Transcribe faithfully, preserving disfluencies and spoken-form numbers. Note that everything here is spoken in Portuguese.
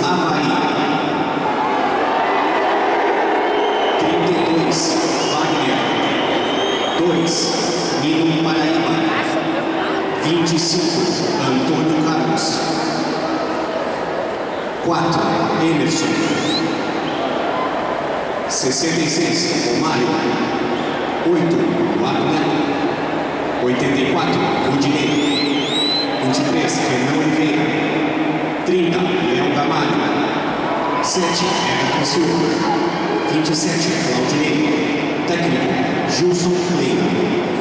Avaí. trinta e dois, Wagner. dois, Nino Paraíba. vinte e cinco, Antônio Carlos. quatro, Emerson. sessenta e seis, Romário. oito, Wagner. oitenta e quatro, Rudinei. vinte e três, Renan Oliveira. trinta, Léo Gamalho. sete, Everton Silva. vinte e sete, Claudinei. Técnico, Gilson Leira.